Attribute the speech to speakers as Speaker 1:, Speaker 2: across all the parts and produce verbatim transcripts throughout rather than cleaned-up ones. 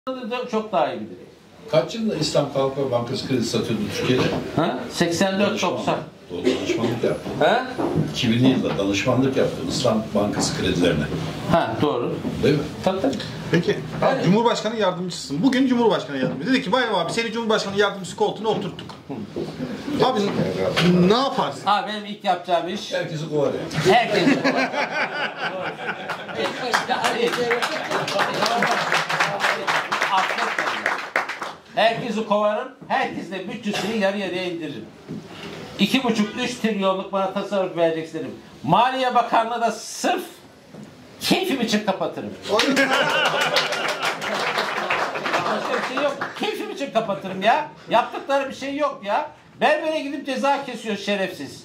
Speaker 1: Çok daha iyi bilir.
Speaker 2: Kaç yılında İslam Kalkınma Bankası kredi satıyordu Türkiye'de?
Speaker 1: Ha? seksen dört doksan.
Speaker 2: Danışmanlık yaptım.
Speaker 1: Ha?
Speaker 2: iki binli yılda danışmanlık yaptım İslam Bankası kredilerine.
Speaker 1: Ha, doğru.
Speaker 2: Değil mi?
Speaker 1: Tabii tabii.
Speaker 3: Peki, yani, Cumhurbaşkanı yardımcısın. Bugün Cumhurbaşkanı yardımcısı. Dedi ki Bayram abi seni Cumhurbaşkanı yardımcısı koltuğuna oturttuk. Abi ne yaparsın?
Speaker 1: Abi benim ilk yapacağım iş...
Speaker 2: Herkesi kovar yani.
Speaker 1: Herkesi kovar. Herkesi kovarım, herkesle bütçesini yarı yarıya indiririm. İki buçuk, üç trilyonluk bana tasarruf vereceksin. Maliye Bakanlığı da sırf keyfim için kapatırım. Başka bir şey yok. Keyfim için kapatırım ya. Yaptıkları bir şey yok ya. Berbere gidip ceza kesiyor şerefsiz.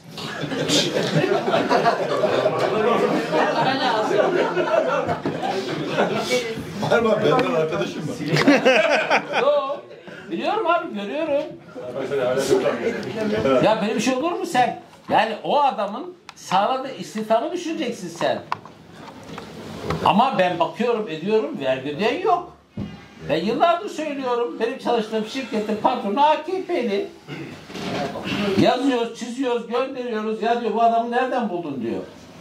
Speaker 2: Var mı? Benden arkadaşım var.
Speaker 1: Yok. Biliyorum abi, görüyorum. Ya böyle bir şey olur mu sen? Yani o adamın sağladığı istihdamı düşüneceksin sen. Ama ben bakıyorum, ediyorum, vergi ödeyen yok. Ben yıllardır söylüyorum, benim çalıştığım şirketin patronu A K P'li. Yazıyoruz, çiziyoruz, gönderiyoruz. Ya diyor, bu adamı nereden buldun diyor.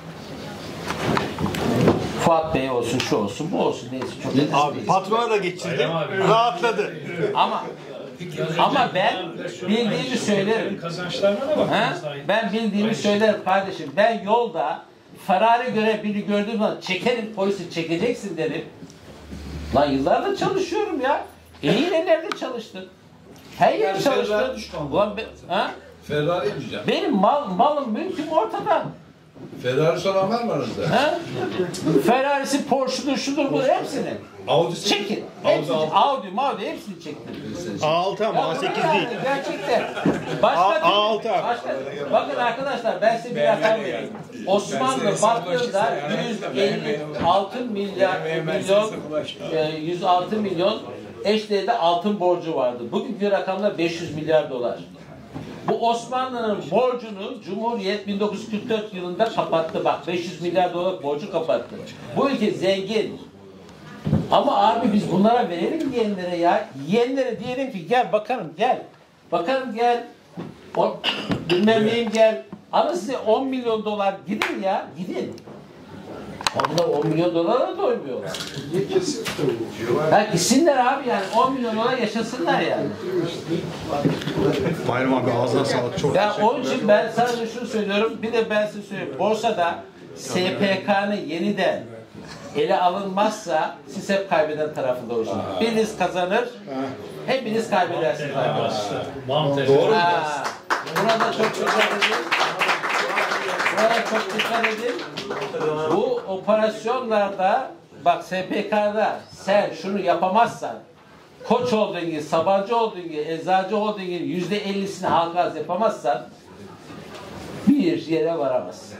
Speaker 1: Fuat Bey olsun, şu olsun, bu olsun, neyse çok önemli.
Speaker 3: Abi patrona da geçirdim, rahatladı.
Speaker 1: Ama ama ben bildiğimi söylerim. Ha? Ben bildiğimi söylerim kardeşim. Ben yolda Ferrari göre biri gördüğüm zaman çekerim, polisi çekeceksin derim. Lan yıllardır çalışıyorum ya. İyi nelerde çalıştın. Her yer çalıştın. Ulan be, ha?
Speaker 2: Ferrari diyeceğim.
Speaker 1: Benim mal, malım, mülküm ortada.
Speaker 2: Ferrari soran var mı aranızda?
Speaker 1: Ha? Ferrari'si, Porsche'dur, şudur, budur hepsini.
Speaker 2: Audi'si?
Speaker 1: Çekin. Hepsini, Audi, Audi hepsini çektim.
Speaker 3: A altı ama A sekiz değil.
Speaker 1: Gerçekten. Başka
Speaker 3: A-
Speaker 1: türlü-
Speaker 3: A altı abi.
Speaker 1: başka, bakın arkadaşlar ben size bir rakam vereyim. Osmanlı baktığında yüz elli altı milyar milyon e, yüz altı milyon eşdeğerde altın borcu vardı. Bugünkü rakamlar beş yüz milyar dolar. Bu Osmanlı'nın borcunu Cumhuriyet bin dokuz yüz kırk dört yılında kapattı. Bak beş yüz milyar dolar borcu kapattı. Bu ülke zengin. Ama abi biz bunlara verelim yeğenlere ya. Yeğenlere diyelim ki gel bakalım gel. Bakalım gel. O, bilmem neyim gel. Ama size on milyon dolar gidin ya. Gidin. Onlar on milyon dolara da doymuyorlar. Ha gitsinler abi yani. on milyon dolar yaşasınlar yani.
Speaker 3: Bayram abi ağzına sağlık. Çok
Speaker 1: Ya
Speaker 3: teşekkür
Speaker 1: onun için ben sadece şunu söylüyorum. Bir de ben size söyleyeyim. Borsada S P K'nın yeniden ele alınmazsa siz hep kaybeden tarafında olursunuz. Biriniz kazanır, hepiniz kaybedersiniz arkadaşlar.
Speaker 2: Doğru.
Speaker 1: Ha, burada çok dikkat edin. Burada çok dikkat edin. Bu operasyonlarda bak S P K'da sen şunu yapamazsan Koç Holding'i, Sabancı Holding'i, Eczacı Holding'in yüzde ellisini halka arz yapamazsan bir yere varamazsın.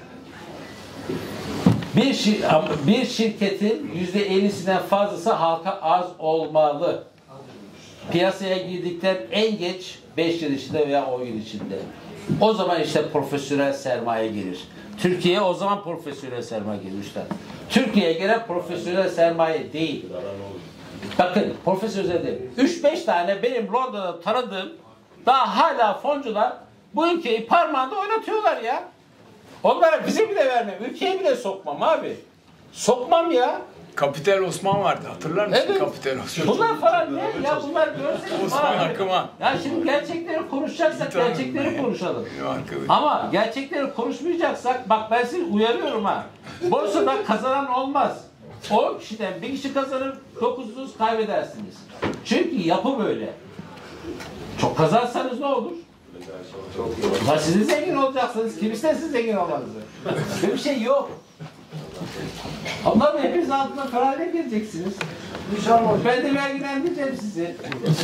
Speaker 1: Bir, şir bir şirketin yüzde ellisinden fazlası halka arz olmalı. Piyasaya girdikten en geç beş yıl içinde veya on yıl içinde. O zaman işte profesyonel sermaye gelir. Türkiye o zaman profesyonel sermaye gelir üstad. Türkiye'ye gelen profesyonel sermaye değil. Bakın profesyonel değil. üç beş tane benim Londra'da tanıdığım daha hala foncular bu ülkeyi parmağında oynatıyorlar ya. Onlara bize bile vermem. Ülkeye bile sokmam abi. Sokmam ya.
Speaker 4: Kapital Osman vardı. Hatırlar mısın
Speaker 1: Evet.
Speaker 4: Kapital Osman?
Speaker 1: Bunlar falan ne? Ya bunlar görseniz
Speaker 4: Osman
Speaker 1: falan.
Speaker 4: Akıman.
Speaker 1: Ya şimdi gerçekleri konuşacaksak gerçekleri konuşalım. Ama gerçekleri konuşmayacaksak bak ben sizi uyarıyorum ha. Borsada kazanan olmaz. on kişiden bir kişi kazanır, dokuzunuz kaybedersiniz. Çünkü yapı böyle. Çok kazansanız ne olur? Ya siz de zengin olacaksınız. Kim ister siz zengin olmanızı? Böyle bir şey yok. Ondan hepiniz altına kararına gireceksiniz. Ben de vergilendireceğim sizi.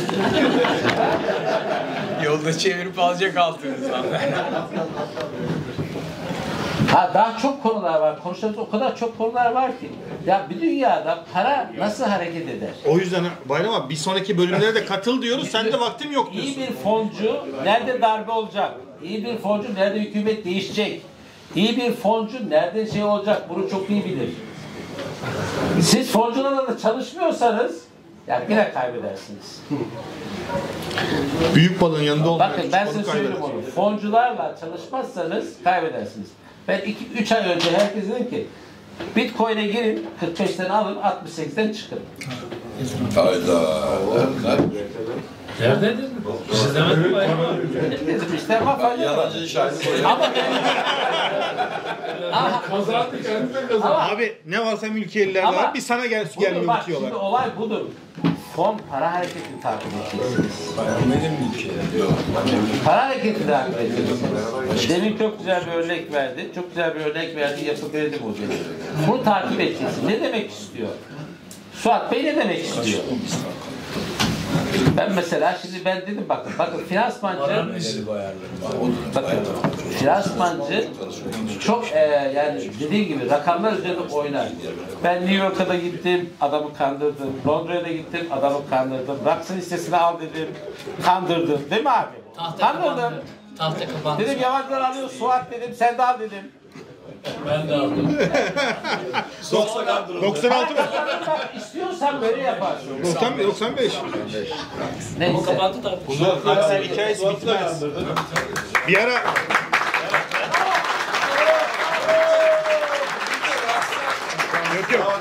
Speaker 4: Yolda çevirip alacak altınızdan.
Speaker 1: Ha daha çok konular var. Konuşacağımız o kadar çok konular var ki. Ya bir dünyada para nasıl hareket eder?
Speaker 3: O yüzden Bayram abi bir sonraki bölümlere de katıl diyoruz. Sen de vaktim yok diyorsun.
Speaker 1: İyi bir foncu nerede darbe olacak? İyi bir foncu nerede hükümet değişecek? İyi bir foncu nerede şey olacak? Bunu çok iyi bilir. Siz foncularla da çalışmıyorsanız Yani yine kaybedersiniz.
Speaker 3: Büyük balığın yanında olmayan
Speaker 1: Bakın
Speaker 3: küçük
Speaker 1: ben
Speaker 3: balık
Speaker 1: size söyleyeyim
Speaker 3: kaybeder.
Speaker 1: onu. Foncularla çalışmazsanız kaybedersiniz. Ben iki üç ay önce herkes dedim ki Bitcoin'e girin, kırk beşten alın, altmış sekizden çıkın.
Speaker 2: Hayda.
Speaker 5: Nerede dedin? Siz demedin mi?
Speaker 1: Dedim işte ama fayda yok.
Speaker 2: Yalancı şahit koyuyor.
Speaker 1: Ama ben... Ama,
Speaker 5: Kazandı kendine kazandı.
Speaker 1: ama,
Speaker 3: Abi ne varsa mülkiyeliler
Speaker 1: Ama-
Speaker 3: var. Bir sana gel
Speaker 1: budur,
Speaker 3: gelmiyor
Speaker 1: bak
Speaker 3: bitiyorlar.
Speaker 1: şimdi olay budur. Fon para hareketini takip edeceksiniz. Para hareketini takip edeceksiniz. Demin çok güzel bir örnek verdi. Çok güzel bir örnek verdi. Yapı kredi modeli. Bunu takip edeceksin. Ne demek istiyor? Suat Bey ne demek istiyor? Ben mesela şimdi ben dedim bakın bakın finansmancı bakın finansmancı çok e, yani dediğim gibi rakamlar üzerinde oynar. Ben New York'a da gittim, adamı kandırdım. Londra'ya da gittim, adamı kandırdım. Raksın listesine al dedim, kandırdım. Değil mi abi?
Speaker 5: Tahta
Speaker 1: Kandırdım.
Speaker 5: kapandı. Tahta kapandı.
Speaker 1: Dedim yabancılar alıyor, Suat dedim, sen de al dedim.
Speaker 5: Ben de aldım.
Speaker 3: doksan altı mı?
Speaker 1: Bak istiyorsan böyle yaparsın.
Speaker 3: doksan beş. doksan beş.
Speaker 5: O
Speaker 1: Neyse.
Speaker 5: kapandı da.
Speaker 3: Aksel hikayesi bitmez. Bir ara Yok yok.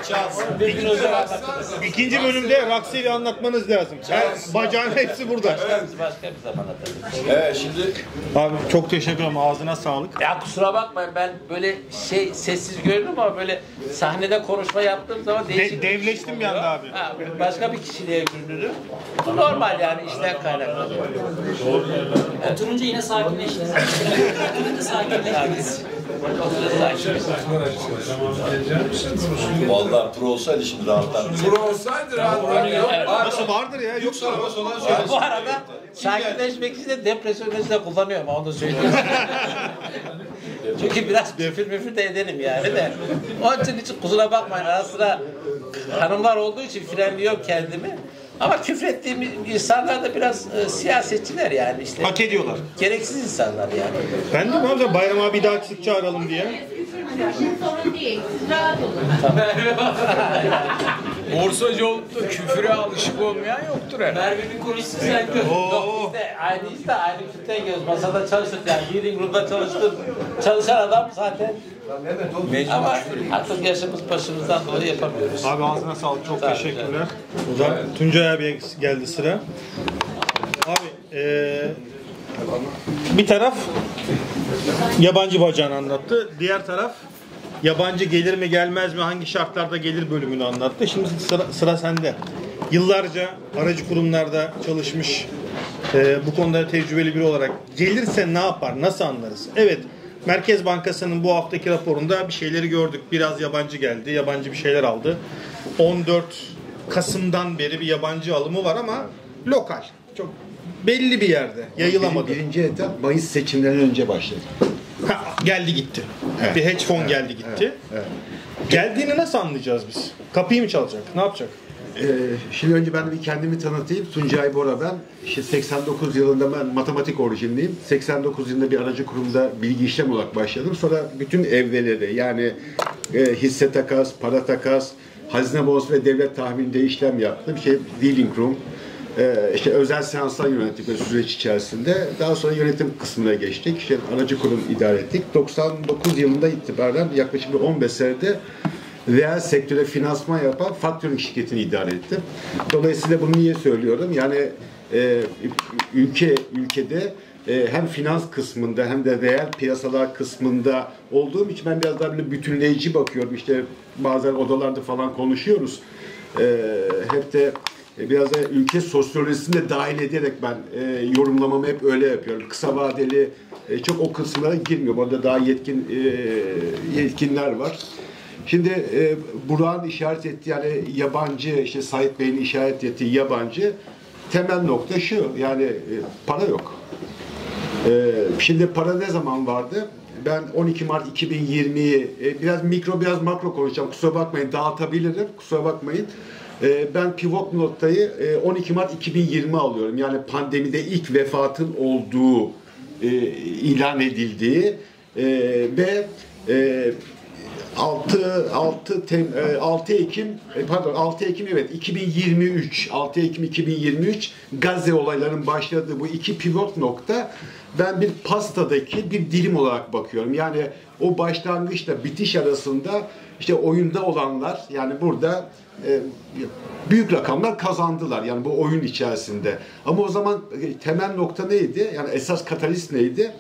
Speaker 3: İkinci bölümde Raksel'i anlatmanız lazım. Her, bacağın hepsi burada.
Speaker 1: Başka bir zaman atarız.
Speaker 2: Evet şimdi
Speaker 3: Abi çok teşekkür ederim. Ağzına sağlık.
Speaker 1: Ya kusura bakmayın ben böyle şey sessiz görünüm ama böyle sahnede konuşma yaptığım zaman değişik.
Speaker 3: De, devleştim bir anda abi.
Speaker 1: Ha, başka bir kişiliğe bürünürüm. Bu normal yani işten kaynaklı.
Speaker 5: Oturunca yine sakinleşti. Oturunca sakinleşti.
Speaker 2: vallahi pro olsaydı şimdi rahatlar.
Speaker 6: Pro olsaydı rahat.
Speaker 3: Nasıl vardır ya? Yoksa
Speaker 1: Bu arada sakinleşmek için de depresyon ilacı da kullanıyorum onu da söyleyeyim. Çünkü biraz küfür müfür de edelim yani de. Onun için hiç kusura bakmayın ara sıra hanımlar olduğu için frenliyorum kendimi. Ama küfrettiğim insanlar da biraz e, siyasetçiler yani işte.
Speaker 3: hak ediyorlar.
Speaker 1: Gereksiz insanlar yani.
Speaker 3: Ben de ne yapacağım? Bayram abi bir daha sık çağıralım diye.
Speaker 7: Sorun değil. Siz rahat olun.
Speaker 4: Borsacı olup da küfüre alışık olmayan yoktur herhalde.
Speaker 5: Merve'nin konuşsun sen gör.
Speaker 3: Oo.
Speaker 1: Biz de aynıyız da aynı kültüre giriyoruz. Masada çalıştık yani. Healing Room'da çalıştım. Çalışan adam zaten. Ama artık yaşımız başımızdan dolayı yapamıyoruz.
Speaker 3: Abi ağzına sağlık. Çok
Speaker 1: Sağ ol,
Speaker 3: teşekkürler. O zaman Tuncay abiye geldi sıra. Abi eee bir taraf yabancı bacağını anlattı. Diğer taraf yabancı gelir mi gelmez mi hangi şartlarda gelir bölümünü anlattı. Şimdi sıra, sıra sende. Yıllarca aracı kurumlarda çalışmış eee, bu konuda tecrübeli biri olarak gelirse ne yapar? Nasıl anlarız? Evet. Merkez Bankası'nın bu haftaki raporunda bir şeyleri gördük. Biraz yabancı geldi. Yabancı bir şeyler aldı. on dört Kasım'dan beri bir yabancı alımı var ama lokal. Çok belli bir yerde. Yayılamadı.
Speaker 8: Birinci etap Mayıs seçimlerinden önce başladı.
Speaker 3: Ha, geldi gitti.
Speaker 8: Evet.
Speaker 3: Bir hedge fon geldi gitti.
Speaker 8: Evet.
Speaker 3: Geldiğini nasıl anlayacağız biz? Kapıyı mı çalacak? Ne yapacak?
Speaker 8: Ee, şimdi önce ben bir kendimi tanıtayım. Tuncay Bora ben. İşte seksen dokuz yılında ben matematik orijinliyim. seksen dokuz yılında bir aracı kurumda bilgi işlem olarak başladım. Sonra bütün evreleri yani e, hisse takas, para takas, hazine bonosu ve devlet tahvilinde işlem yaptım. Şey, dealing room, e, işte özel seanslar yönettik ve süreç içerisinde. Daha sonra yönetim kısmına geçtik. İşte aracı kurum idare ettik. doksan dokuz yılında itibaren yaklaşık bir on beş senede reel sektöre finansman yapan faktörün şirketini idare ettim. Dolayısıyla bunu niye söylüyorum? Yani e, ülke ülkede e, hem finans kısmında hem de reel piyasalar kısmında olduğum için ben biraz daha böyle bütünleyici bakıyorum. İşte bazen odalarda falan konuşuyoruz. E, hep de biraz da ülke sosyolojisini de dahil ederek ben e, yorumlamamı hep öyle yapıyorum. Kısa vadeli e, çok o kısımlara girmiyorum. Orada daha yetkin e, yetkinler var. Şimdi e, Burak'ın işaret ettiği yani yabancı, işte Sait Bey'in işaret ettiği yabancı temel nokta şu, yani e, para yok. E, şimdi para ne zaman vardı? Ben on iki Mart iki bin yirmiyi e, biraz mikro biraz makro konuşacağım. Kusura bakmayın, dağıtabilirim. Kusura bakmayın. E, ben pivot noktayı e, on iki Mart iki bin yirmi alıyorum. Yani pandemide ilk vefatın olduğu e, ilan edildiği e, ve e, altı altı tem, altı Ekim pardon altı Ekim evet iki bin yirmi üç altı Ekim iki bin yirmi üç Gazze olaylarının başladığı bu iki pivot nokta ben bir pastadaki bir dilim olarak bakıyorum. Yani o başlangıçla bitiş arasında işte oyunda olanlar yani burada e, büyük rakamlar kazandılar yani bu oyun içerisinde. Ama o zaman e, temel nokta neydi? Yani esas katalist neydi?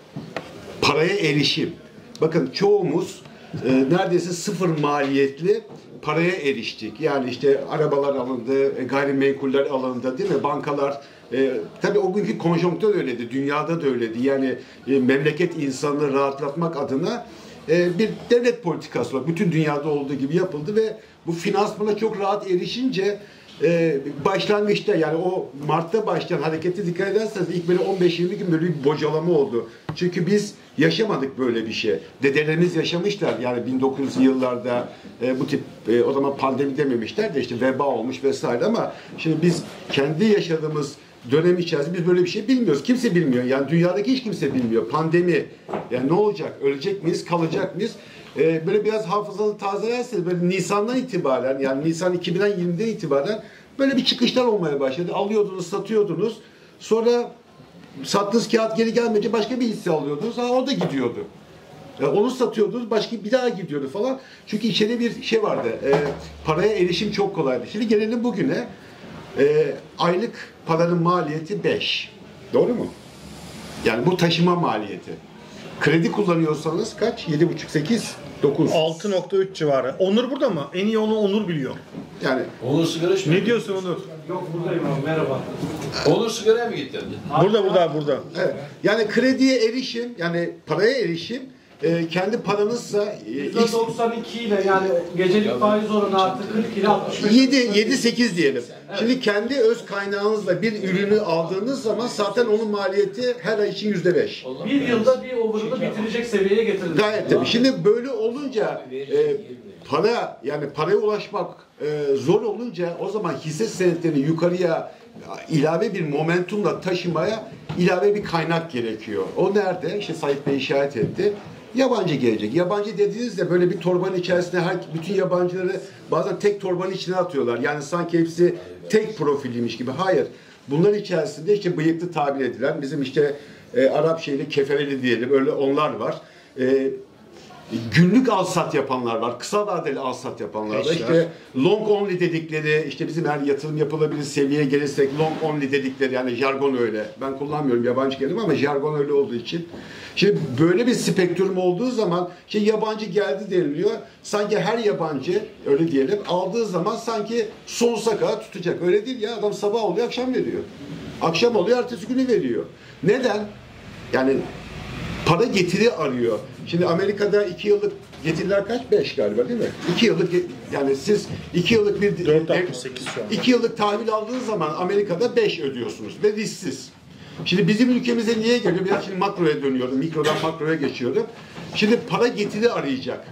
Speaker 8: Paraya erişim. Bakın çoğumuz e, neredeyse sıfır maliyetli paraya eriştik. Yani işte arabalar alındı, e, gayrimenkuller alındı değil mi? Bankalar e, tabii o günkü konjonktür öyleydi. Dünyada da öyleydi. Yani e, memleket insanını rahatlatmak adına e, bir devlet politikası var. Bütün dünyada olduğu gibi yapıldı ve bu finansmana çok rahat erişince e, başlangıçta yani o Mart'ta başlayan harekete dikkat ederseniz ilk böyle on beş yirmi gün böyle bir bocalama oldu. Çünkü biz yaşamadık böyle bir şey. Dedelerimiz yaşamışlar yani bin dokuz yüzlü yıllarda e, bu tip e, o zaman pandemi dememişler de işte veba olmuş vesaire ama şimdi biz kendi yaşadığımız dönem içerisinde biz böyle bir şey bilmiyoruz. Kimse bilmiyor. Yani dünyadaki hiç kimse bilmiyor. Pandemi yani ne olacak? Ölecek miyiz? Kalacak mıyız? Ee, böyle biraz hafızanı tazelerseniz böyle Nisan'dan itibaren yani Nisan iki bin yirmiden itibaren böyle bir çıkışlar olmaya başladı. Alıyordunuz, satıyordunuz. Sonra sattığınız kağıt geri gelmeyince başka bir hisse alıyordunuz. Ha, o da gidiyordu. Yani onu satıyordunuz, başka bir daha gidiyordu falan. Çünkü içeride bir şey vardı. E, paraya erişim çok kolaydı. Şimdi gelelim bugüne. E, aylık paranın maliyeti beş. Doğru mu? Yani bu taşıma maliyeti. Kredi kullanıyorsanız kaç? yedi buçuk sekiz dokuz.
Speaker 3: altı nokta üç civarı. Onur burada mı? En iyi onu Onur biliyor.
Speaker 8: Yani
Speaker 2: Onur sigara içmiyor.
Speaker 3: Ne diyorsun Onur?
Speaker 5: Yok buradayım abi merhaba.
Speaker 2: Onur sigaraya mı gittin?
Speaker 3: Burada burada burada.
Speaker 8: evet. Yani krediye erişim, yani paraya erişim e, kendi paranızsa e,
Speaker 9: yüzde doksan iki ile yani gecelik faiz oranı artı kırk ile altmış beş.
Speaker 8: yedi yedi sekiz diyelim. Evet. Şimdi kendi öz kaynağınızla bir ürünü aldığınız zaman zaten onun maliyeti her ay için yüzde beş.
Speaker 9: Bir yılda bir overall'ı bitirecek seviyeye getirdiniz.
Speaker 8: Gayet tabii. Şimdi böyle olunca e, para yani paraya ulaşmak e, zor olunca o zaman hisse senetlerini yukarıya ilave bir momentumla taşımaya ilave bir kaynak gerekiyor. O nerede? İşte Sait Bey işaret etti. Yabancı gelecek. Yabancı dediğinizde böyle bir torbanın içerisine her, bütün yabancıları bazen tek torbanın içine atıyorlar. Yani sanki hepsi tek profiliymiş gibi. Hayır. Bunların içerisinde işte bıyıklı tabir edilen bizim işte e, Arap şeyli kefereli diyelim. Öyle onlar var. E, günlük al-sat yapanlar var. Kısa vadeli al-sat yapanlar var. İşte long only dedikleri, işte bizim her yatırım yapılabilir seviyeye gelirsek long only dedikleri yani jargon öyle. Ben kullanmıyorum yabancı kelime ama jargon öyle olduğu için. Şimdi böyle bir spektrum olduğu zaman şey yabancı geldi deniliyor. Sanki her yabancı öyle diyelim aldığı zaman sanki sonsuza kadar tutacak. Öyle değil ya. Adam sabah oluyor akşam veriyor. Akşam oluyor ertesi günü veriyor. Neden? Yani para getiri arıyor. Şimdi Amerika'da iki yıllık getiriler kaç? Beş galiba değil mi? İki yıllık yani siz iki yıllık bir
Speaker 3: dört altmış sekiz şu an.
Speaker 8: iki yıllık tahvil aldığınız zaman Amerika'da beş ödüyorsunuz ve risksiz. Şimdi bizim ülkemize niye geliyor? Biraz şimdi makroya dönüyorum. Mikrodan makroya geçiyorum. Şimdi para getiri arayacak.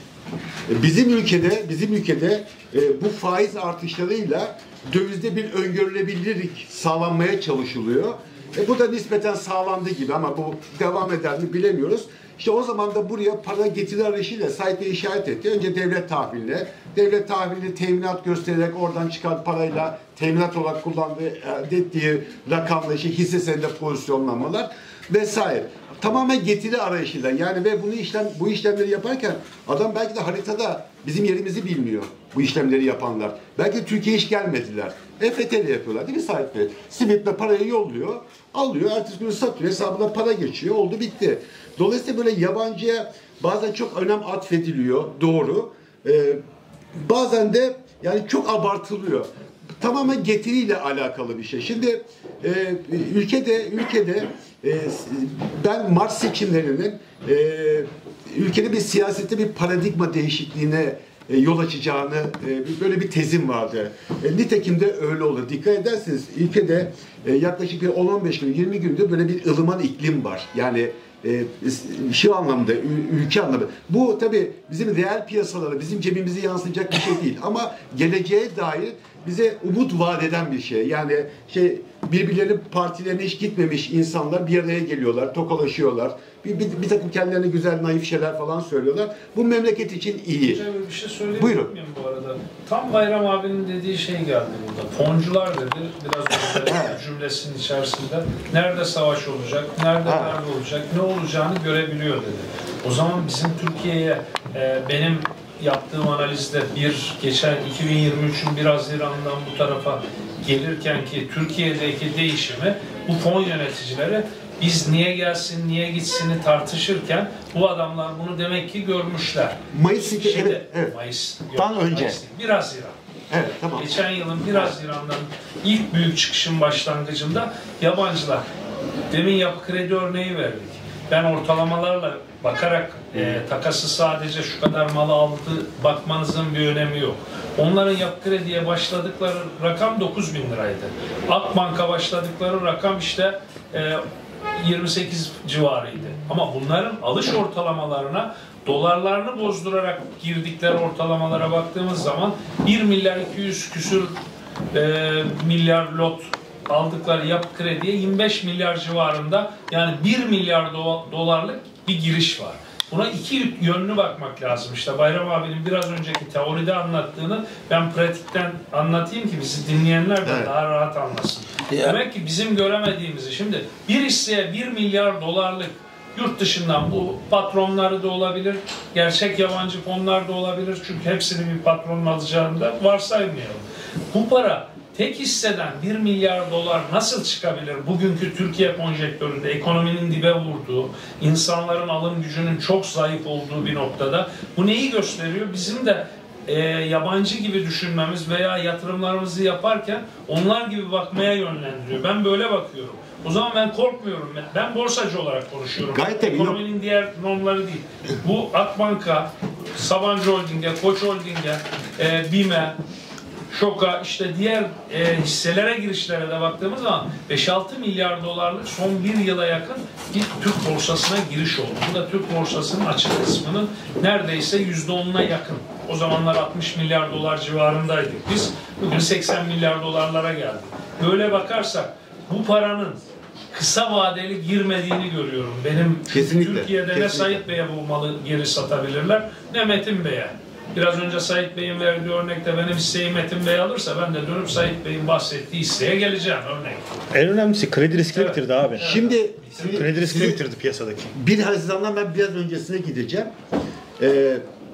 Speaker 8: Bizim ülkede bizim ülkede e, bu faiz artışlarıyla dövizde bir öngörülebilirlik sağlanmaya çalışılıyor. E, bu da nispeten sağlandı gibi ama bu devam eder mi bilemiyoruz. İşte o zaman da buraya para getiri arayışıyla Sait Bey işaret etti. Önce devlet tahviline, devlet tahvilini teminat göstererek oradan çıkan parayla teminat olarak kullandığı, elde ettiği rakamla işte hisse senedi pozisyonlanmalar vesaire. Tamamen getiri arayışıyla yani ve bunu işlem bu işlemleri yaparken adam belki de haritada bizim yerimizi bilmiyor bu işlemleri yapanlar. Belki Türkiye'ye hiç gelmediler. E F T L yapıyorlar değil mi Sait Bey? Simit'le parayı yolluyor, alıyor, ertesi günü satıyor, hesabına para geçiyor, oldu bitti. Dolayısıyla böyle yabancıya bazen çok önem atfediliyor, doğru. Ee, bazen de yani çok abartılıyor. Tamamen getiriyle alakalı bir şey. Şimdi e, ülkede ülkede e, ben Mart seçimlerinin e, ülkede bir siyasette bir paradigma değişikliğine e, yol açacağını e, böyle bir tezim vardı. E, nitekim de öyle olur. Dikkat ederseniz ülkede e, yaklaşık bir on on beş gün yirmi gündür böyle bir ılıman iklim var. Yani e, şu anlamda ülke anlamında. Bu tabii bizim reel piyasalara bizim cebimizi yansıyacak bir şey değil ama geleceğe dair bize umut vaat eden bir şey. Yani şey birbirlerinin partilerine hiç gitmemiş insanlar bir araya geliyorlar, tokalaşıyorlar. Bir, bir, bir takım kendilerine güzel, naif şeyler falan söylüyorlar. Bu memleket için iyi.
Speaker 10: Hocam bir şey söyleyebilir
Speaker 8: Buyurun.
Speaker 10: miyim bu arada? Tam Bayram abinin dediği şey geldi burada. Foncular dedi, biraz önce cümlesinin içerisinde. Nerede savaş olacak, nerede
Speaker 8: Ha.
Speaker 10: nerede olacak, ne olacağını görebiliyor dedi. O zaman bizim Türkiye'ye e, benim yaptığım analizde bir geçen iki bin yirmi üçün bir Haziran'dan bu tarafa gelirken ki Türkiye'deki değişimi bu fon yöneticileri biz niye gelsin, niye gitsini tartışırken bu adamlar bunu demek ki görmüşler.
Speaker 8: Mayıs iki,
Speaker 10: Şimdi,
Speaker 8: evet, evet.
Speaker 10: Mayıs, yok,
Speaker 8: Dan önce.
Speaker 10: Mayıs değil, bir Haziran.
Speaker 8: Evet, tamam.
Speaker 10: Geçen yılın bir Haziran'dan ilk büyük çıkışın başlangıcında yabancılar, demin yapı kredi örneği verdik. Ben ortalamalarla bakarak e, takası sadece şu kadar malı aldı bakmanızın bir önemi yok. Onların yapı krediye başladıkları rakam dokuz bin liraydı. Akbank'a başladıkları rakam işte e, yirmi sekiz civarıydı. Ama bunların alış ortalamalarına dolarlarını bozdurarak girdikleri ortalamalara baktığımız zaman bir milyar iki yüz küsür e, milyar lot aldıkları yapı krediye yirmi beş milyar civarında, yani bir milyar do- dolarlık bir giriş var. Buna iki yönlü bakmak lazım. İşte Bayram abinin biraz önceki teoride anlattığını ben pratikten anlatayım ki bizi dinleyenler de
Speaker 8: Evet.
Speaker 10: daha rahat anlasın.
Speaker 1: Ya.
Speaker 10: Demek ki bizim göremediğimizi, şimdi bir hisseye bir milyar dolarlık yurt dışından, bu patronları da olabilir, gerçek yabancı fonlar da olabilir, çünkü hepsini bir patronun alacağını da varsaymayalım. Bu para tek hisseden bir milyar dolar nasıl çıkabilir? Bugünkü Türkiye konjektöründe ekonominin dibe vurduğu, insanların alım gücünün çok zayıf olduğu bir noktada bu neyi gösteriyor? Bizim de e, yabancı gibi düşünmemiz veya yatırımlarımızı yaparken onlar gibi bakmaya yönlendiriyor. Ben böyle bakıyorum. O zaman ben korkmuyorum. Ben borsacı olarak konuşuyorum.
Speaker 8: Gayet tabii,
Speaker 10: Ekonominin
Speaker 8: yok.
Speaker 10: diğer normları değil. Bu Akbank'a, Sabancı Holding'e, Koç Holding'e, e, BİM'e, Şoka, işte diğer e, hisselere girişlere de baktığımız zaman beş altı milyar dolarlık son bir yıla yakın bir Türk borsasına giriş oldu. Bu da Türk borsasının açık kısmının neredeyse yüzde onuna yakın. O zamanlar altmış milyar dolar civarındaydık biz. Bugün seksen milyar dolarlara geldik. Böyle bakarsak bu paranın kısa vadeli girmediğini görüyorum. Benim
Speaker 8: Kesinlikle,
Speaker 10: Türkiye'de ne
Speaker 8: kesinlikle.
Speaker 10: Sait Bey'e bu malı geri satabilirler, ne Metin Bey'e. Biraz önce Sait Bey'in verdiği örnekte benim hisseyi Metin Bey alırsa ben de dönüp Sait Bey'in bahsettiği hisseye geleceğim örnek.
Speaker 3: En önemlisi kredi riskini
Speaker 10: Evet.
Speaker 3: bitirdi abi.
Speaker 8: Şimdi
Speaker 3: Kredi riskini
Speaker 8: sizin-
Speaker 3: bitirdi piyasadaki.
Speaker 8: bir Haziran'dan ben biraz öncesine gideceğim. Ee,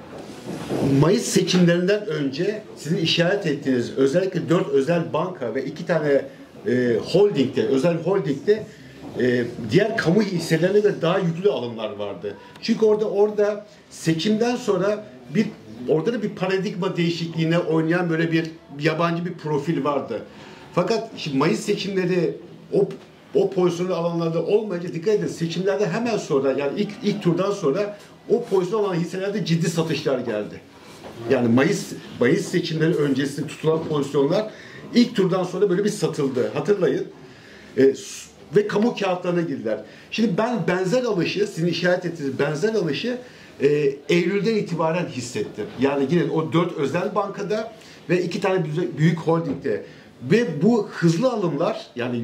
Speaker 8: Mayıs seçimlerinden önce sizin işaret ettiğiniz özellikle dört özel banka ve iki tane e, holdingde, özel holdingde e, diğer kamu hisselerine de daha yüklü alımlar vardı. Çünkü orada orada seçimden sonra bir orada da bir paradigma değişikliğine oynayan böyle bir yabancı bir profil vardı. Fakat şimdi Mayıs seçimleri o o pozisyonu alanlarda olmayınca dikkat edin, seçimlerde hemen sonra, yani ilk ilk turdan sonra o pozisyon olan hisselerde ciddi satışlar geldi. Yani Mayıs Mayıs seçimleri öncesi tutulan pozisyonlar ilk turdan sonra böyle bir satıldı. Hatırlayın. E, ve kamu kağıtlarına girdiler. Şimdi ben benzer alışı, sizin işaret ettiğiniz benzer alışı e, Eylül'den itibaren hissettim. Yani yine o dört özel bankada ve iki tane büyük holdingde. Ve bu hızlı alımlar, yani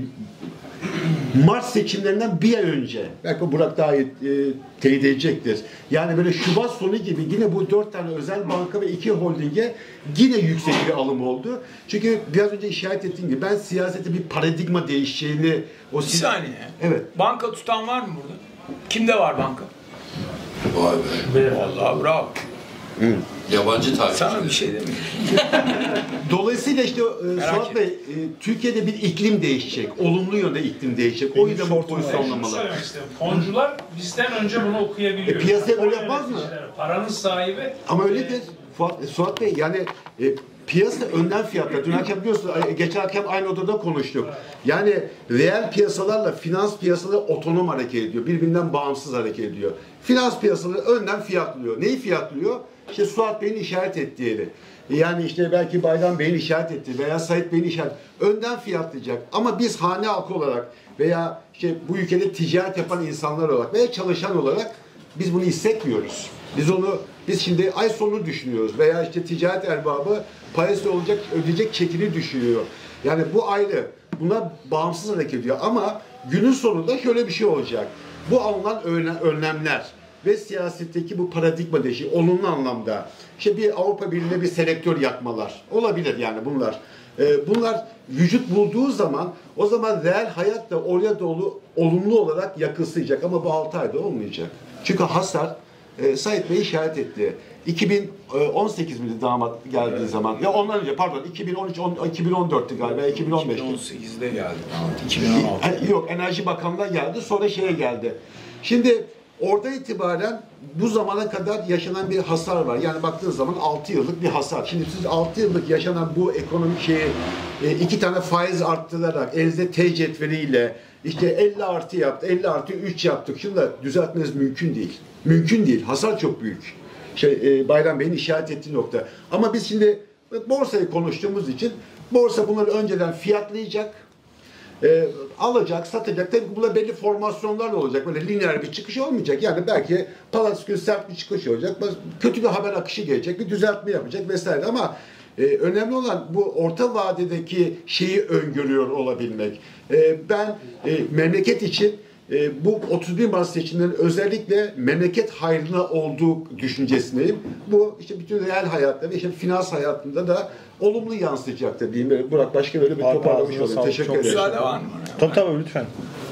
Speaker 8: Mart seçimlerinden bir ay önce, belki Burak daha iyi e, teyit edecektir. Yani böyle Şubat sonu gibi yine bu dört tane özel banka ve iki holdinge yine yüksek bir alım oldu. Çünkü biraz önce işaret ettiğim gibi ben siyasette bir paradigma değişeceğini... O
Speaker 4: Bir saniye.
Speaker 8: Evet.
Speaker 4: Banka tutan var mı burada? Kimde var banka?
Speaker 2: Vay be.
Speaker 4: Vallahi bravo.
Speaker 2: Yabancı takipçi.
Speaker 4: Sana bir şey demiyorum.
Speaker 8: Dolayısıyla işte e, Suat Bey, e, Türkiye'de bir iklim değişecek. Olumlu yönde iklim değişecek. O yüzden bu
Speaker 10: Şunu
Speaker 8: pozisyonlamalar.
Speaker 10: söylemek istiyorum. Foncular bizden önce bunu okuyabiliyor.
Speaker 8: E, piyasaya
Speaker 10: Fon
Speaker 8: böyle yapmaz mı?
Speaker 10: yöneticileri, paranın sahibi.
Speaker 8: Ama öyledir. Fuat, Suat Bey, yani e, piyasa önden fiyatlar. Dün akşam biliyorsunuz, e, geçen akşam aynı odada konuştuk. Yani reel piyasalarla finans piyasaları otonom hareket ediyor. Birbirinden bağımsız hareket ediyor. Finans piyasaları önden fiyatlıyor. Neyi fiyatlıyor? İşte Suat Bey'in işaret ettiği yeri. Yani işte belki Bayram Bey'in işaret ettiği veya Sait Bey'in işaret önden fiyatlayacak. Ama biz hane halkı olarak veya işte bu ülkede ticaret yapan insanlar olarak veya çalışan olarak biz bunu hissetmiyoruz. Biz onu, biz şimdi ay sonunu düşünüyoruz veya işte ticaret erbabı parası olacak, ödeyecek çekini düşünüyor. Yani bu ayrı. bunlar bağımsız hareket ediyor. Ama günün sonunda şöyle bir şey olacak. Bu alınan önlemler ve siyasetteki bu paradigma değişi olumlu anlamda işte bir Avrupa Birliği'ne bir selektör yakmalar olabilir yani bunlar. Ee, bunlar vücut bulduğu zaman o zaman reel hayat da oraya doğru olumlu olarak yakınsayacak ama bu altı ayda olmayacak. Çünkü hasar e, Sait Bey işaret etti. iki bin on sekiz miydi damat geldiği evet. zaman? Ya ondan önce pardon iki bin on üç iki bin on dörttü galiba iki bin on beşti.
Speaker 4: iki bin on sekizde geldi damat. iki bin on altı.
Speaker 8: Yok Enerji Bakanlığı geldi sonra şeye geldi. Şimdi orada itibaren bu zamana kadar yaşanan bir hasar var. Yani baktığınız zaman altı yıllık bir hasar. Şimdi siz altı yıllık yaşanan bu ekonomik şeyi iki tane faiz arttırarak elinizde T cetveliyle işte elli artı yaptı, elli artı üç yaptık. Şunu da düzeltmeniz mümkün değil. Mümkün değil. Hasar çok büyük. Şey, Bayram Bey'in işaret ettiği nokta. Ama biz şimdi borsayı konuştuğumuz için borsa bunları önceden fiyatlayacak. E, alacak, satacak. Tabii burada belli formasyonlar da olacak. Böyle lineer bir çıkış olmayacak. Yani belki pazartesi günü sert bir çıkış olacak. Kötü bir haber akışı gelecek. Bir düzeltme yapacak vesaire. Ama e, önemli olan bu orta vadedeki şeyi öngörüyor olabilmek. E, ben e, memleket için e, bu otuz bir Mart seçimlerinin özellikle memleket hayrına olduğu düşüncesindeyim. Bu işte bütün reel hayatta ve işte finans hayatında da olumlu yansıyacaktır diyeyim. Burak başka böyle bir toparlamış olayım. Teşekkür ederim.
Speaker 4: Müsaade var mı?
Speaker 3: Tabii tabii lütfen.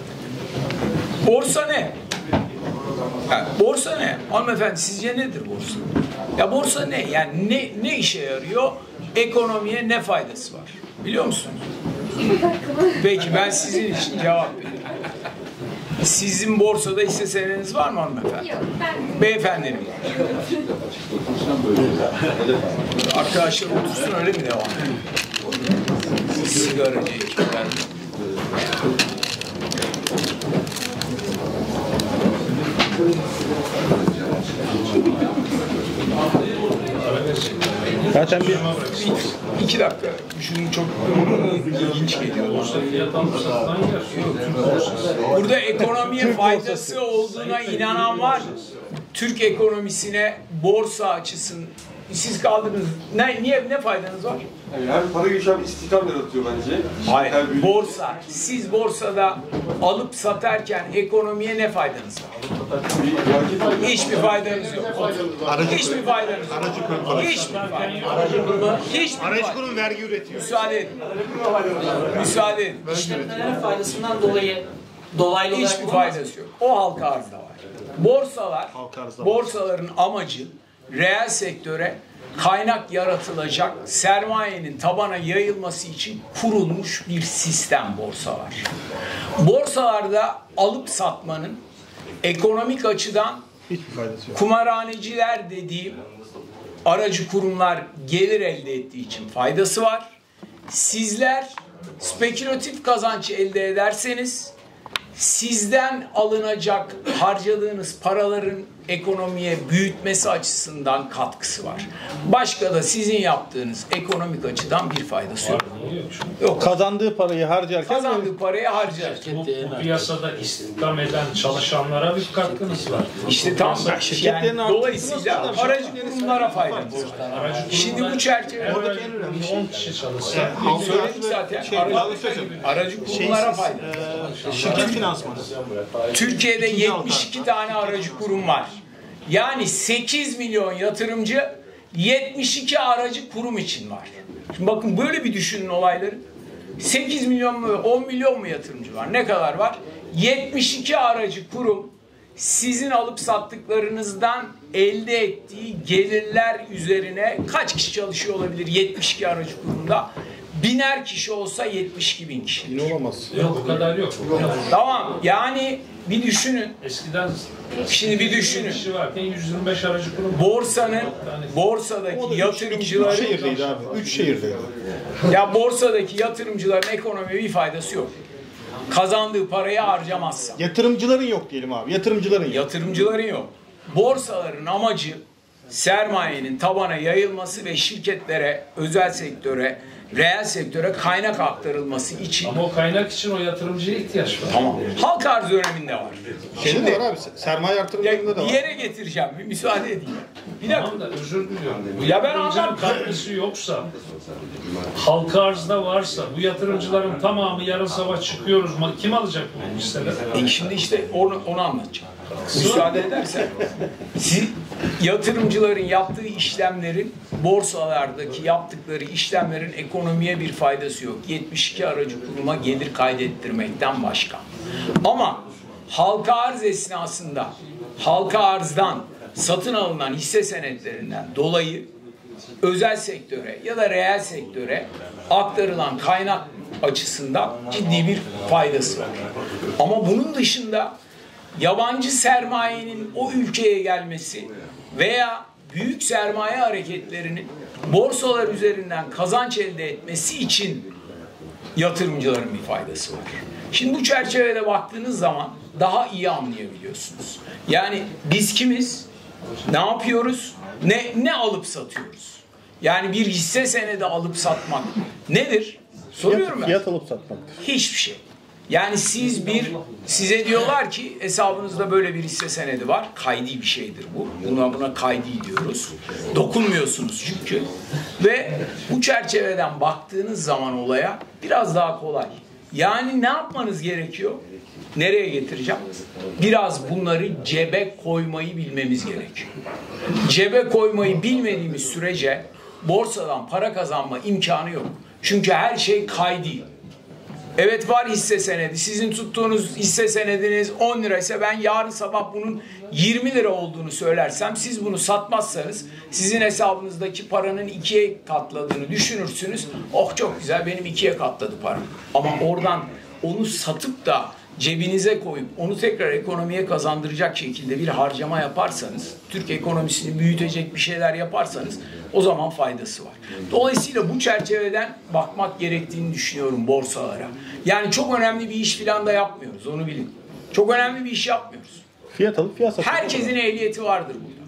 Speaker 4: Borsa ne? Ha, borsa ne? Hanımefendi sizce nedir borsa? Ya borsa ne? Yani ne ne işe yarıyor? Ekonomiye ne faydası var? Biliyor musunuz? Peki ben sizin için cevap vereyim. Sizin borsada hisse senediniz var mı hanımefendi?
Speaker 7: Yok, ben...
Speaker 4: Beyefendinin var. Arkadaşlar otursun öyle mi devam ediyor? Sigaracı ekipler.
Speaker 3: Zaten bir
Speaker 4: iki dakika. Şunun çok ilginç geliyor. Burada ekonomiye faydası olduğuna inanan var mı? Türk ekonomisine borsa açısın. Siz kaldınız. Ne, niye, ne faydanız var?
Speaker 11: Yani her para güç abi istihdam yaratıyor bence.
Speaker 4: Hayır. Borsa. Siz borsada alıp satarken ekonomiye ne faydanız var? Hiçbir faydanız yok. Hiçbir faydanız yok. Hiçbir faydanız yok.
Speaker 3: aracı kurum vergi üretiyor.
Speaker 4: Müsaade edin. Müsaade edin.
Speaker 5: İşletmelerin faydasından dolayı dolaylı olarak
Speaker 4: hiçbir faydası yok. O halka arzda var. Borsalar, borsaların amacı reel sektöre kaynak yaratılacak, sermayenin tabana yayılması için kurulmuş bir sistem borsalar. Borsalarda alıp satmanın ekonomik açıdan kumarhaneciler dediğim aracı kurumlar gelir elde ettiği için faydası var. Sizler spekülatif kazanç elde ederseniz sizden alınacak harcadığınız paraların ekonomiye büyütmesi açısından katkısı var. Başka da sizin yaptığınız ekonomik açıdan bir faydası yok.
Speaker 3: Yok. Kazandığı parayı harcarken
Speaker 4: kazandığı parayı harcar.
Speaker 10: Bu, bu piyasada istihdam eden çalışanlara bir katkınız var.
Speaker 4: İşte tam yani dolayısıyla aracı kurumlara faydamız var. Şimdi bu çerçevede
Speaker 10: on kişi çalışsa
Speaker 4: söyledik zaten aracı kurumlara fayda.
Speaker 3: Şirket finansmanı.
Speaker 4: Türkiye'de yetmiş iki tane aracı kurum var. Yani sekiz milyon yatırımcı yetmiş iki aracı kurum için var. Şimdi bakın böyle bir düşünün olayları. sekiz milyon mu on milyon mu yatırımcı var? Ne kadar var? yetmiş iki aracı kurum sizin alıp sattıklarınızdan elde ettiği gelirler üzerine kaç kişi çalışıyor olabilir yetmiş iki aracı kurumda? Biner kişi olsa yetmiş iki bin kişi.
Speaker 3: Yine olamaz.
Speaker 10: Yok, bu kadar yok.
Speaker 4: Tamam. Yani bir düşünün.
Speaker 10: Eskiden
Speaker 4: Şimdi bir düşünün.
Speaker 10: kişi varken yüz yirmi beş aracı kurum.
Speaker 4: Borsanın borsadaki yatırımcıların
Speaker 3: üç şehirdeydi abi. üç şehirdeydi.
Speaker 4: Ya borsadaki yatırımcıların ekonomiye bir faydası yok. Kazandığı parayı harcamazsa.
Speaker 3: Yatırımcıların yok diyelim abi. Yatırımcıların yok.
Speaker 4: Yatırımcıların yok. Borsaların amacı sermayenin tabana yayılması ve şirketlere, özel sektöre reel sektöre kaynak aktarılması için.
Speaker 10: Ama o kaynak için o yatırımcıya ihtiyaç var.
Speaker 4: Tamam. Halk arz döneminde var.
Speaker 3: Şimdi var abi, sermaye artırımlarında da var.
Speaker 4: Bir yere getireceğim. Bir müsaade edeyim. Bir dakika.
Speaker 10: Tamam da özür diliyorum. Bu
Speaker 4: Ya ben
Speaker 10: yatırımcının
Speaker 4: anlam-
Speaker 10: katkısı yoksa, halka arzda varsa, bu yatırımcıların tamamı yarın sabah çıkıyoruz. Kim alacak bu listeleri?
Speaker 4: E şimdi işte onu, onu anlatacağım. Müsaade edersen. Siz, yatırımcıların yaptığı işlemlerin, borsalardaki yaptıkları işlemlerin ekonomiye bir faydası yok. yetmiş iki aracı kuruma gelir kaydettirmekten başka. Ama halka arz esnasında halka arzdan satın alınan hisse senetlerinden dolayı özel sektöre ya da reel sektöre aktarılan kaynak açısından ciddi bir faydası var. Ama bunun dışında yabancı sermayenin o ülkeye gelmesi veya büyük sermaye hareketlerinin borsalar üzerinden kazanç elde etmesi için yatırımcıların bir faydası var. Şimdi bu çerçevede baktığınız zaman daha iyi anlayabiliyorsunuz. Yani biz kimiz? Ne yapıyoruz? Ne ne alıp satıyoruz? Yani bir hisse senedi alıp satmak nedir? Soruyorum ben.
Speaker 3: Fiyat alıp satmaktır.
Speaker 4: Hiçbir şey. Yani siz bir, size diyorlar ki hesabınızda böyle bir hisse senedi var. Kaydi bir şeydir bu. Buna buna kaydi diyoruz. Dokunmuyorsunuz çünkü. Ve bu çerçeveden baktığınız zaman olaya biraz daha kolay. Yani ne yapmanız gerekiyor? Nereye getireceğim? Biraz bunları cebe koymayı bilmemiz gerekiyor. Cebe koymayı bilmediğimiz sürece borsadan para kazanma imkanı yok. Çünkü her şey kaydi. Evet var hisse senedi. Sizin tuttuğunuz hisse senediniz on lira ise ben yarın sabah bunun yirmi lira olduğunu söylersem, siz bunu satmazsanız sizin hesabınızdaki paranın ikiye katladığını düşünürsünüz. Oh çok güzel, benim ikiye katladı param. Ama oradan onu satıp da cebinize koyup onu tekrar ekonomiye kazandıracak şekilde bir harcama yaparsanız, Türk ekonomisini büyütecek bir şeyler yaparsanız o zaman faydası var. Dolayısıyla bu çerçeveden bakmak gerektiğini düşünüyorum borsalara. Yani çok önemli bir iş filan da yapmıyoruz, onu bilin. Çok önemli bir iş yapmıyoruz.
Speaker 3: Fiyat alıp fiyat satmak.
Speaker 4: Herkesin ehliyeti vardır burada.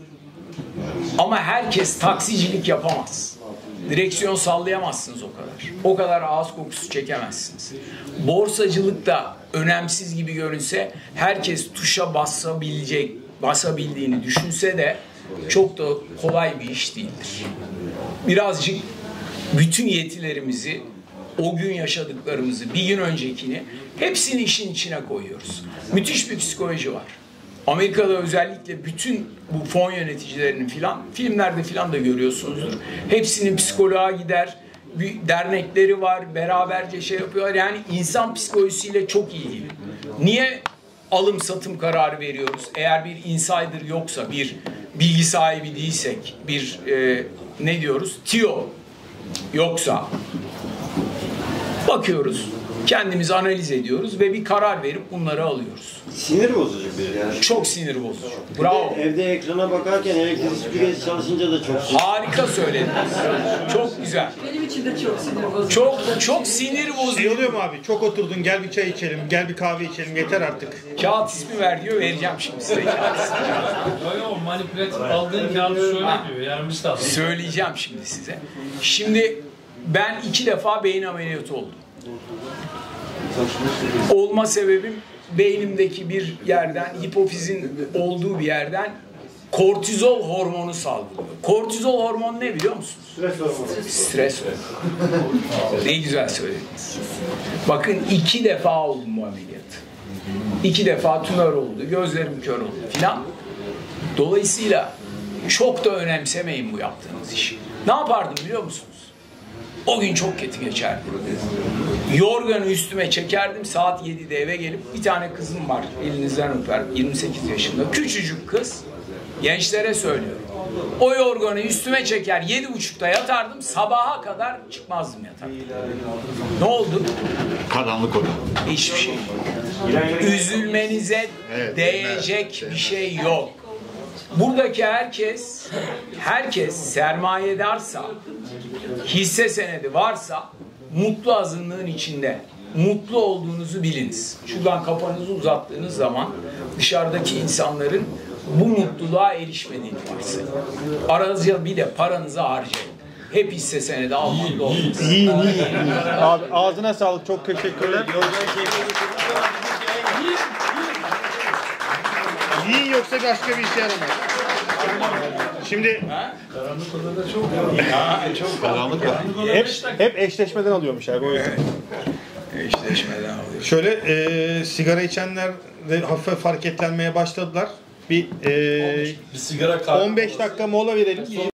Speaker 4: Ama herkes taksicilik yapamaz. Direksiyon sallayamazsınız o kadar. O kadar ağız kokusu çekemezsiniz. Borsacılıkta önemsiz gibi görünse, herkes tuşa basabilecek, basabildiğini düşünse de çok da kolay bir iş değildir. Birazcık bütün yetilerimizi, o gün yaşadıklarımızı, bir gün öncekini hepsini işin içine koyuyoruz. Müthiş bir psikoloji var. Amerika'da özellikle bütün bu fon yöneticilerinin filan, filmlerde filan da görüyorsunuzdur. Hepsinin psikoloğa gider, bir dernekleri var, beraberce şey yapıyorlar. Yani insan psikolojisiyle çok ilgili. Niye alım satım kararı veriyoruz? Eğer bir insider yoksa, bir bilgi sahibi değilsek, bir e, ne diyoruz? T O yoksa bakıyoruz. Kendimizi analiz ediyoruz ve bir karar verip bunları alıyoruz.
Speaker 12: Sinir bozucu bir yani.
Speaker 4: Çok sinir bozucu. Bravo.
Speaker 12: Evde ekrana bakarken elektrik süpürgesi çalışınca da çok sinir.
Speaker 4: Harika söylediniz. Çok güzel.
Speaker 5: Benim için de çok sinir bozucu.
Speaker 4: Çok çok sinir bozucu.
Speaker 3: Şey oluyor mu abi? Çok oturdun, gel bir çay içelim, gel bir kahve içelim, yeter artık.
Speaker 4: Kağıt ismi ver diyor, vereceğim şimdi size kağıt ismi.
Speaker 10: Yok yok, manipülatif aldığın kağıdı söyle diyor. Yani biz de alalım.
Speaker 4: Söyleyeceğim şimdi size. Şimdi ben iki defa beyin ameliyatı oldum. Olma sebebim beynimdeki bir yerden, hipofizin olduğu bir yerden kortizol hormonu salgılıyor. Kortizol hormonu ne biliyor musunuz?
Speaker 12: Stres hormonu.
Speaker 4: Stres hormonu. Ne güzel söylediniz. Bakın iki defa oldum bu ameliyat. İki defa tümör oldu, gözlerim kör oldu filan. Dolayısıyla çok da önemsemeyin bu yaptığınız işi. Ne yapardım biliyor musunuz? O gün çok kötü geçerdi. Yorganı üstüme çekerdim, saat yedide eve gelip, bir tane kızım var, elinizden öper, yirmi sekiz yaşında, küçücük kız, gençlere söylüyorum. O yorganı üstüme çeker, yedi buçukta yatardım, sabaha kadar çıkmazdım yataktan. Ne oldu?
Speaker 8: Karanlık oda.
Speaker 4: Hiçbir şey. Üzülmenize
Speaker 8: Evet,
Speaker 4: değecek
Speaker 8: evet.
Speaker 4: bir şey yok. Buradaki herkes, herkes sermayedarsa, hisse senedi varsa mutlu azınlığın içinde. Mutlu olduğunuzu biliniz. Şuradan kafanızı uzattığınız zaman dışarıdaki insanların bu mutluluğa erişmediğini varsayın. Aranızda bir de paranızı harcayın. hep hisse senedi almakla olmaz.
Speaker 3: İyi, iyi, iyi. Abi ağzına sağlık. Çok teşekkürler. Yiyin yoksa başka bir işe yaramaz. Şimdi
Speaker 10: Karanlık odada çok
Speaker 4: çok
Speaker 8: karanlık
Speaker 3: hep, hep eşleşmeden alıyormuş abi. O yüzden.
Speaker 4: Eşleşmeden alıyor.
Speaker 3: Şöyle e, sigara içenler de hafif hareketlenmeye başladılar. Bir, e,
Speaker 2: Bir sigara kahve
Speaker 3: on beş dakika mola verelim.